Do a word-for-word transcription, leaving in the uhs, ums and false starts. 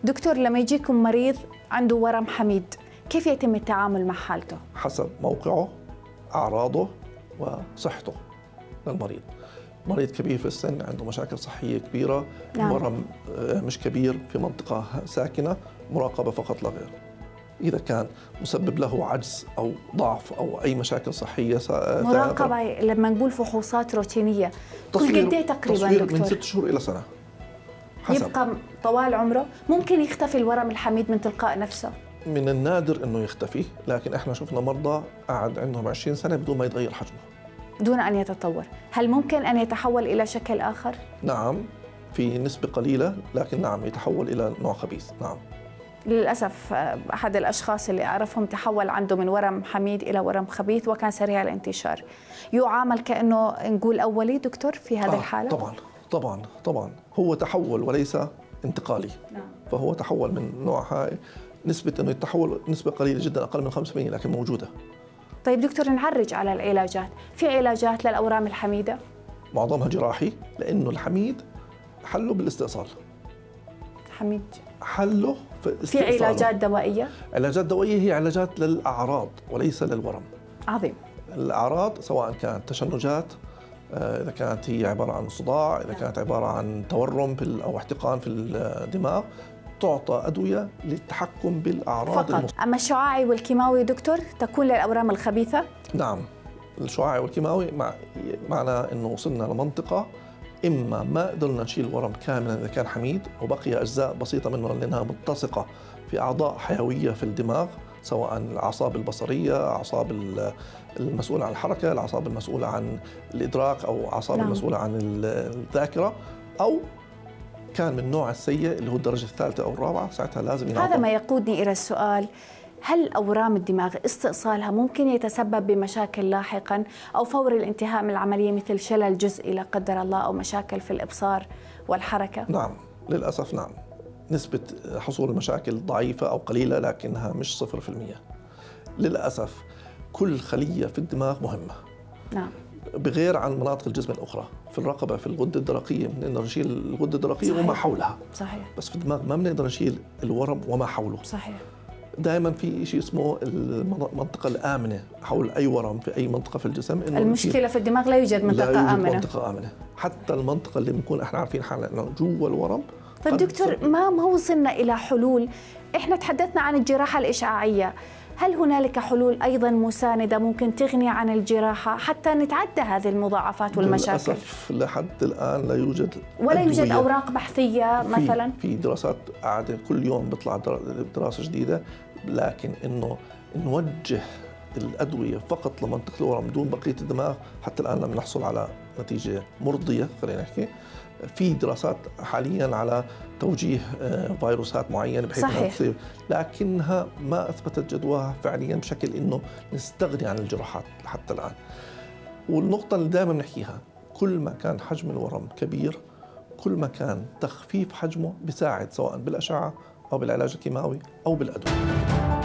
دكتور، لما يجيكم مريض عنده ورم حميد كيف يتم التعامل مع حالته؟ حسب موقعه، أعراضه، وصحته للمريض. مريض كبير في السن عنده مشاكل صحية كبيرة، نعم. ورم مش كبير في منطقة ساكنة، مراقبة فقط لا غير. إذا كان مسبب له عجز أو ضعف أو أي مشاكل صحية، مراقبة لما نقول فحوصات روتينية كل قد ايه تقريبا تصوير دكتور؟ من ست شهور إلى سنة حسب. يبقى طوال عمره؟ ممكن يختفي الورم الحميد من تلقاء نفسه؟ من النادر إنه يختفي، لكن إحنا شفنا مرضى قعد عندهم عشرين سنة بدون ما يتغير حجمه، دون أن يتطور. هل ممكن أن يتحول إلى شكل آخر؟ نعم، في نسبة قليلة، لكن نعم يتحول إلى نوع خبيث. نعم للأسف أحد الأشخاص اللي أعرفهم تحول عنده من ورم حميد إلى ورم خبيث وكان سريع الانتشار. يعامل كأنه نقول أولي دكتور في هذه آه الحالة؟ طبعا طبعا طبعا هو تحول وليس انتقالي. نعم. فهو تحول من نوع هاي، نسبة أنه يتحول نسبة قليلة جدا، أقل من خمسة بالمئة، لكن موجودة. طيب دكتور، نعرج على العلاجات. في علاجات للأورام الحميدة؟ معظمها جراحي، لأنه الحميد حله بالاستئصال. حميد حله في في استئصاله. علاجات دوائية؟ علاجات دوائية هي علاجات للأعراض وليس للورم. عظيم. الأعراض سواء كانت تشنجات، إذا كانت هي عبارة عن صداع، إذا كانت عبارة عن تورم في أو احتقان في الدماغ، تعطى أدوية للتحكم بالأعراض فقط. المص... أما الشعاعي والكيماوي دكتور تكون للأورام الخبيثة؟ نعم، الشعاعي والكيماوي مع... معنى أنه وصلنا لمنطقة إما ما قدرنا نشيل الورم كاملا إذا كان حميد وبقي أجزاء بسيطة منه لأنها ملتصقة في أعضاء حيوية في الدماغ، سواء الأعصاب البصرية، أعصاب المسؤولة عن الحركة، الأعصاب المسؤولة عن الإدراك، أو أعصاب نعم. المسؤولة عن الذاكرة، أو كان من النوع السيء اللي هو الدرجة الثالثة أو الرابعة، ساعتها لازم ينعطى. هذا ما يقودني إلى السؤال: هل أورام الدماغ استئصالها ممكن يتسبب بمشاكل لاحقاً أو فور الانتهاء من العملية، مثل شلل جزئي لا قدر الله أو مشاكل في الإبصار والحركة؟ نعم للأسف، نعم. نسبة حصول المشاكل ضعيفة أو قليلة، لكنها مش صفر في المية. للأسف كل خلية في الدماغ مهمة. نعم. بغير عن مناطق الجسم الأخرى. في الرقبة، في الغدة الدرقية بنقدر نشيل الغدة الدرقية صحيح. وما حولها. صحيح. بس في الدماغ ما بنقدر نشيل الورم وما حوله. صحيح. دائما في شيء اسمه المنطقة الآمنة حول أي ورم في أي منطقة في الجسم. إنه المشكلة في الدماغ لا يوجد منطقة لا يوجد آمنة. منطقة آمنة، حتى المنطقة اللي بنكون احنا عارفين حالنا إنه جوا الورم. طيب دكتور، ما ما وصلنا إلى حلول. احنا تحدثنا عن الجراحة الإشعاعية، هل هنالك حلول أيضا مساندة ممكن تغني عن الجراحة حتى نتعدى هذه المضاعفات والمشاكل؟ للأسف لحد الآن لا يوجد، ولا يوجد أوراق بحثية مثلا؟ في دراسات قاعدة كل يوم بيطلع دراسة جديدة، لكن إنه نوجه الأدوية فقط لمنطقة الورم دون بقية الدماغ حتى الآن لم نحصل على نتيجة مرضية. خلينا نحكي في دراسات حاليا على توجيه فيروسات معينة بحيث انها تصير، لكنها ما اثبتت جدواها فعليا بشكل انه نستغني عن الجراحات حتى الآن. والنقطة اللي دائما بنحكيها، كل ما كان حجم الورم كبير كل ما كان تخفيف حجمه بيساعد، سواء بالأشعة أو بالعلاج الكيماوي أو بالأدوية.